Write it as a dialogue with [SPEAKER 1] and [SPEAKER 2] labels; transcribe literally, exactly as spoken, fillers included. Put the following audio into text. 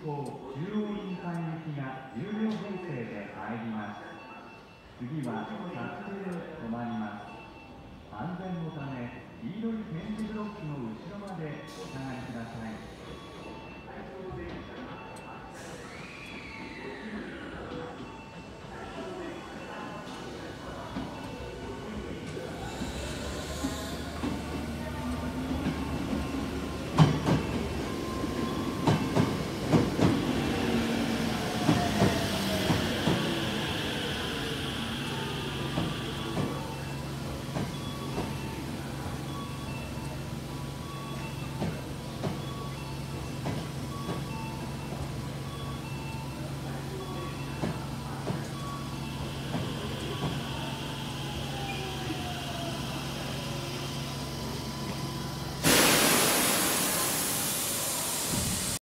[SPEAKER 1] 行中央林間行きがじゅう両編成で入ります。次は撮影止まります。安全のため黄色い点字ブロックの後ろまでお下がりください。